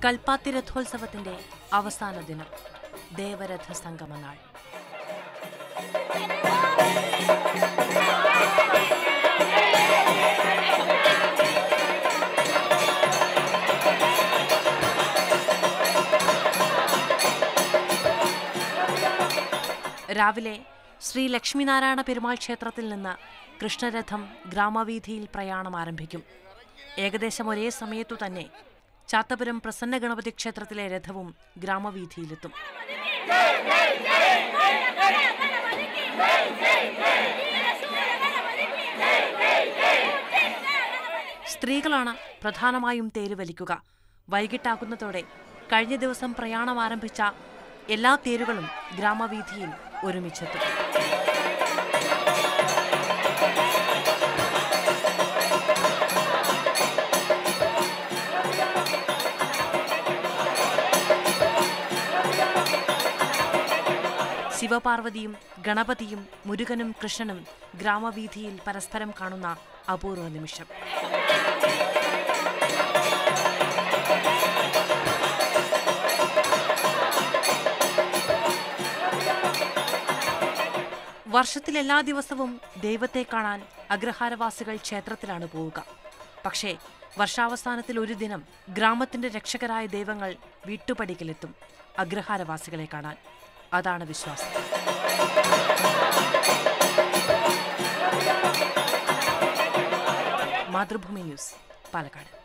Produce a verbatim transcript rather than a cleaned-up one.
Kalpathi Ratholsavത്തിന്റെ അവസാന ദിനം ദേവരഥ സംഗമനാൾ. രാവിലെ ശ്രീ ലക്ഷ്മിനാരായണ പെരുമാൾ ക്ഷേത്രത്തിൽ നിന്ന് കൃഷ്ണരഥം ഗ്രാമവീഥിയിൽ പ്രയാണം ആരംഭിക്കും. ഏകദേശം ഒരേ സമയത്തു തന്നെ ചാത്തപുരം പ്രസന്ന ഗണപതി ക്ഷേത്രത്തിലെ രഥവും ഗ്രാമവീഥിയിലെത്തും. സ്ത്രീകളാണ് പ്രധാനമായും തേര് വലിക്കുക. വൈകിട്ടാകുന്നതോടെ കഴിഞ്ഞ ദിവസം പ്രയാണം ആരംഭിച്ച എല്ലാ തേരുകളും ഗ്രാമവീഥിയിൽ ഒരുമിച്ചെത്തും. ശിവപാർവതിയും ഗണപതിയും മുരുകനും കൃഷ്ണനും ഗ്രാമവീഥിയിൽ പരസ്പരം കാണുന്ന അപൂർവ നിമിഷം. വർഷത്തിലെല്ലാ ദിവസവും ദൈവത്തെ കാണാൻ അഗ്രഹാരവാസികൾ ക്ഷേത്രത്തിലാണ് പോവുക. പക്ഷേ വർഷാവസാനത്തിൽ ഒരു ദിനം ഗ്രാമത്തിന്റെ രക്ഷകരായ ദൈവങ്ങൾ വീട്ടുപടിക്കലെത്തും അഗ്രഹാരവാസികളെ കാണാൻ. അതാണ് വിശ്വാസം. മാതൃഭൂമി ന്യൂസ്, പാലക്കാട്.